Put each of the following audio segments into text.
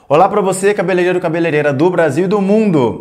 Olá para você, cabeleireiro, cabeleireira do Brasil e do mundo!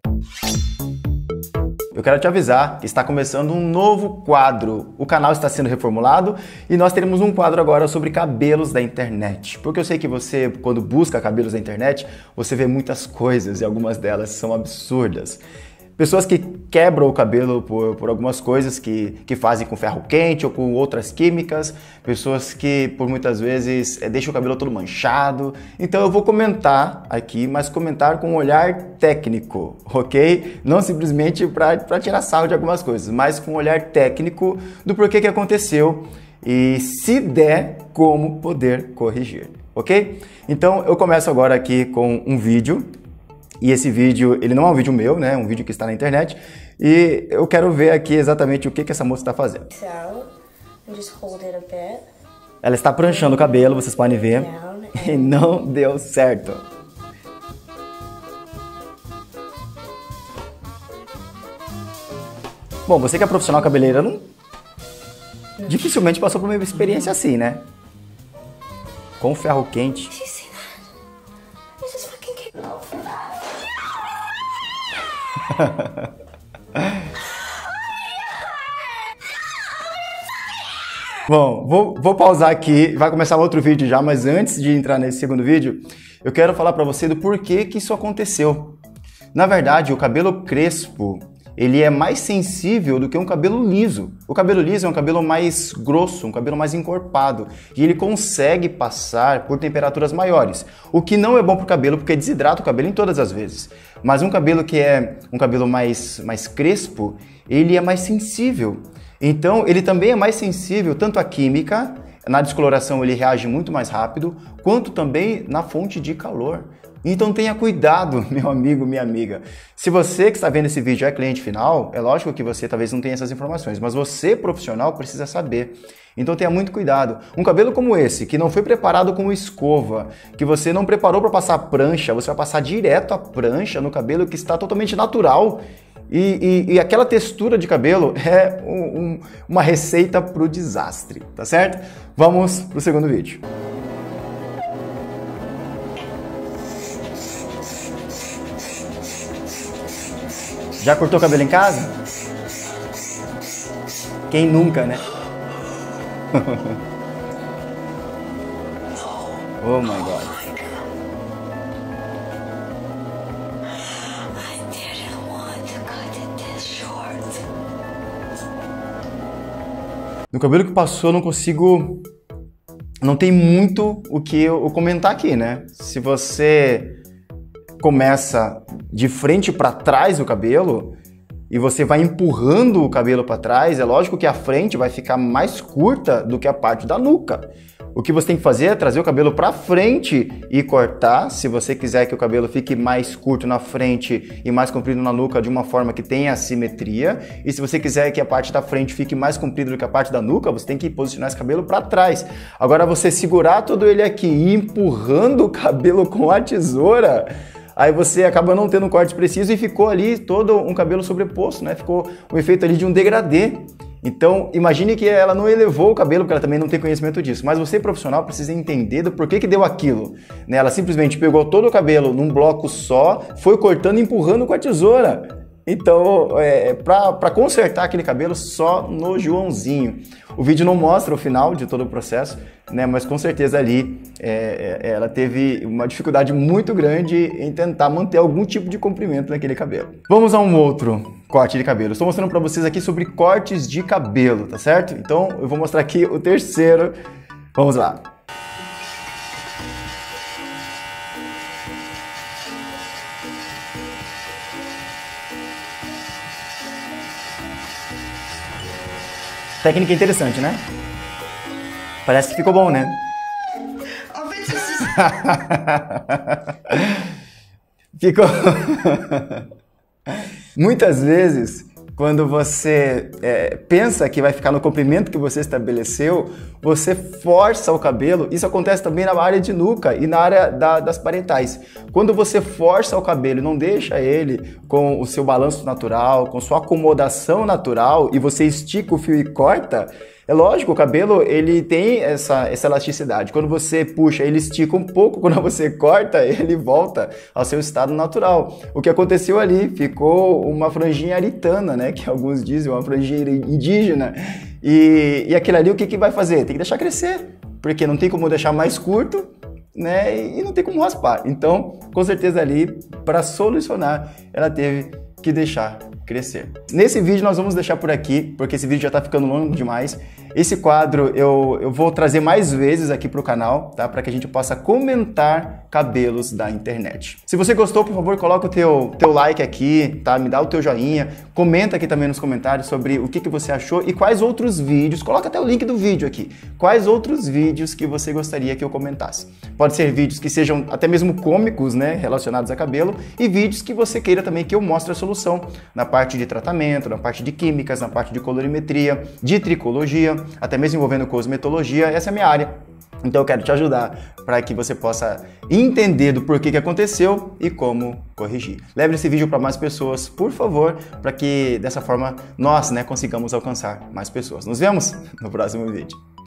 Eu quero te avisar que está começando um novo quadro. O canal está sendo reformulado e nós teremos um quadro agora sobre cabelos da internet. Porque eu sei que você, quando busca cabelos da internet, você vê muitas coisas e algumas delas são absurdas. Pessoas que quebram o cabelo por algumas coisas que fazem com ferro quente ou com outras químicas. Pessoas que, por muitas vezes, deixam o cabelo todo manchado. Então eu vou comentar aqui, mas comentar com um olhar técnico, ok? Não simplesmente para tirar sarro de algumas coisas, mas com um olhar técnico do porquê que aconteceu e, se der, como poder corrigir, ok? Então eu começo agora aqui com um vídeo. E esse vídeo, ele não é um vídeo meu, né? É um vídeo que está na internet. E eu quero ver aqui exatamente o que essa moça está fazendo. Ela está pranchando o cabelo, vocês podem ver. E não deu certo. Bom, você que é profissional cabeleireira, dificilmente passou por uma experiência assim, né? Com ferro quente. Bom, vou pausar aqui, vai começar outro vídeo já, mas antes de entrar nesse segundo vídeo, eu quero falar para você do porquê que isso aconteceu. Na verdade, o cabelo crespo, ele é mais sensível do que um cabelo liso. O cabelo liso é um cabelo mais grosso, um cabelo mais encorpado, e ele consegue passar por temperaturas maiores, o que não é bom para o cabelo, porque desidrata o cabelo em todas as vezes. Mas um cabelo que é um cabelo mais crespo, ele é mais sensível. Então, ele também é mais sensível tanto à química, na descoloração ele reage muito mais rápido, quanto também na fonte de calor. Então tenha cuidado, meu amigo, minha amiga. Se você que está vendo esse vídeo é cliente final, é lógico que você talvez não tenha essas informações, mas você, profissional, precisa saber. Então tenha muito cuidado. Um cabelo como esse, que não foi preparado com escova, que você não preparou para passar prancha, você vai passar direto a prancha no cabelo que está totalmente natural. E aquela textura de cabelo é uma receita para o desastre, tá certo? Vamos para o segundo vídeo. Já cortou o cabelo em casa? Quem nunca, né? Oh my God. No cabelo que passou, eu não consigo... Não tem muito o que eu comentar aqui, né? Se você começa de frente para trás o cabelo e você vai empurrando o cabelo para trás, é lógico que a frente vai ficar mais curta do que a parte da nuca. O que você tem que fazer é trazer o cabelo para frente e cortar, se você quiser que o cabelo fique mais curto na frente e mais comprido na nuca de uma forma que tenha assimetria. E se você quiser que a parte da frente fique mais comprida do que a parte da nuca, você tem que posicionar esse cabelo para trás. Agora você segurar todo ele aqui e ir empurrando o cabelo com a tesoura, aí você acaba não tendo um corte preciso e ficou ali todo um cabelo sobreposto, né? Ficou um efeito ali de um degradê. Então, imagine que ela não elevou o cabelo, porque ela também não tem conhecimento disso. Mas você, profissional, precisa entender do porquê que deu aquilo, né? Ela simplesmente pegou todo o cabelo num bloco só, foi cortando e empurrando com a tesoura. Então, para consertar aquele cabelo só no Joãozinho. O vídeo não mostra o final de todo o processo, né? Mas com certeza ali ela teve uma dificuldade muito grande em tentar manter algum tipo de comprimento naquele cabelo. Vamos a um outro corte de cabelo. Estou mostrando para vocês aqui sobre cortes de cabelo, tá certo? Então eu vou mostrar aqui o terceiro. Vamos lá. Técnica interessante, né? Parece que ficou bom, né? Ficou... Muitas vezes, quando você pensa que vai ficar no comprimento que você estabeleceu, você força o cabelo. Isso acontece também na área de nuca e na área das parietais. Quando você força o cabelo e não deixa ele com o seu balanço natural, com sua acomodação natural, e você estica o fio e corta, É lógico, o cabelo ele tem essa elasticidade. Quando você puxa, ele estica um pouco, quando você corta, ele volta ao seu estado natural. O que aconteceu ali? Ficou uma franjinha aritana, né? Que alguns dizem, uma franjinha indígena. E aquilo ali, o que vai fazer? Tem que deixar crescer, porque não tem como deixar mais curto, né? E não tem como raspar. Então, com certeza ali, para solucionar, ela teve que deixar crescer. Nesse vídeo nós vamos deixar por aqui, porque esse vídeo já tá ficando longo demais. Esse quadro eu vou trazer mais vezes aqui pro canal, tá? Para que a gente possa comentar cabelos da internet. Se você gostou, por favor, coloca o teu like aqui, tá? Me dá o teu joinha, comenta aqui também nos comentários sobre o que você achou e quais outros vídeos, coloca até o link do vídeo aqui, quais outros vídeos que você gostaria que eu comentasse. Pode ser vídeos que sejam até mesmo cômicos, né? Relacionados a cabelo e vídeos que você queira também que eu mostre a solução na parte de tratamento, na parte de químicas, na parte de colorimetria, de tricologia, até mesmo envolvendo cosmetologia. Essa é a minha área. Então eu quero te ajudar para que você possa entender do porquê que aconteceu e como corrigir. Leve esse vídeo para mais pessoas, por favor, para que dessa forma nós, né, consigamos alcançar mais pessoas. Nos vemos no próximo vídeo.